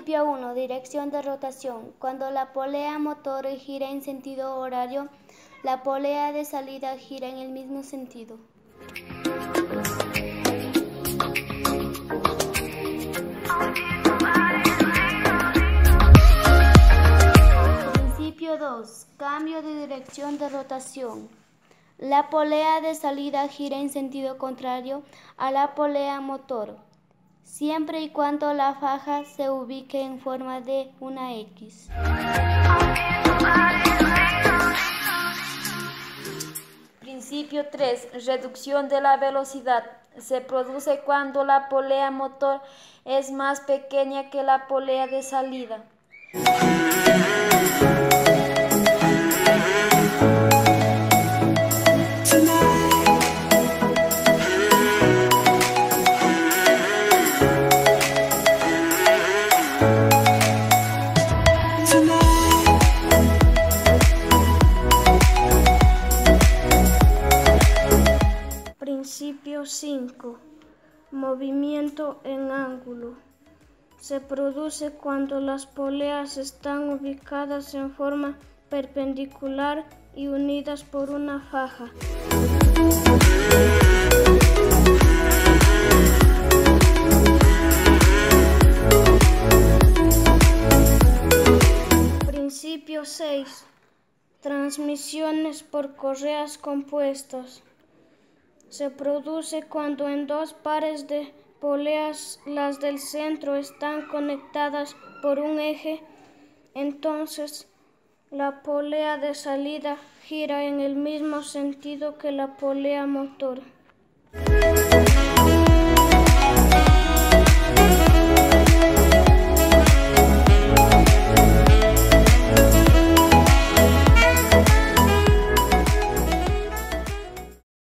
Principio 1. Dirección de rotación. Cuando la polea motor gira en sentido horario, la polea de salida gira en el mismo sentido. Principio 2. Cambio de dirección de rotación. La polea de salida gira en sentido contrario a la polea motor, siempre y cuando la faja se ubique en forma de una X. Principio 3. Reducción de la velocidad. Se produce cuando la polea motor es más pequeña que la polea de salida. Principio 5. Movimiento en ángulo. Se produce cuando las poleas están ubicadas en forma perpendicular y unidas por una faja. Principio 6. Transmisiones por correas compuestas. Se produce cuando en dos pares de poleas las del centro están conectadas por un eje, entonces la polea de salida gira en el mismo sentido que la polea motor.